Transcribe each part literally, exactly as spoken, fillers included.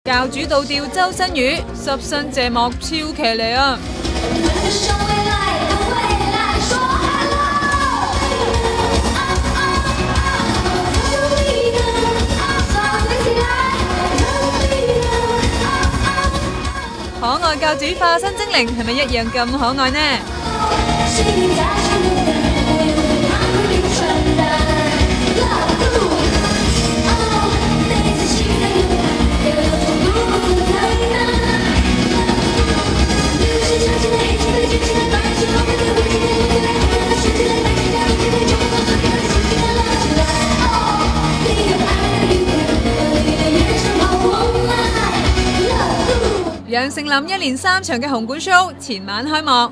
教主倒吊周身瘀，濕身謝幕超騎呢啊！可愛教主化身精靈，係咪一樣咁可愛呢？楊丞琳一連三場嘅紅館 show 前晚開幕。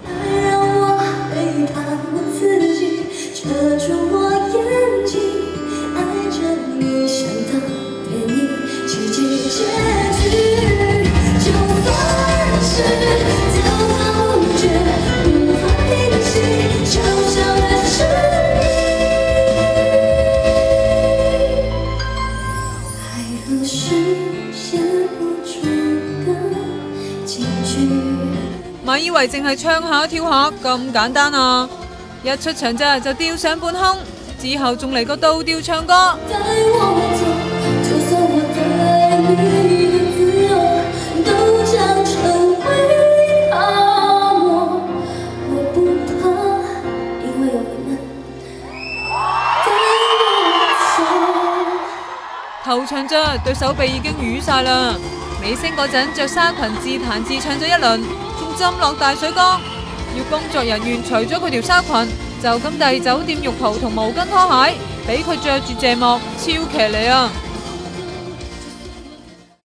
咪以為淨係唱下跳下咁簡單啊！一出場咋就吊上半空，之後仲嚟個倒吊唱歌。頭場咋對手臂已經瘀晒啦，尾聲嗰陣着紗裙自彈自唱咗一輪。浸落大水缸，要工作人員除咗佢條紗裙，就咁遞酒店浴袍同毛巾拖鞋，俾佢着住謝幕，超騎呢啊！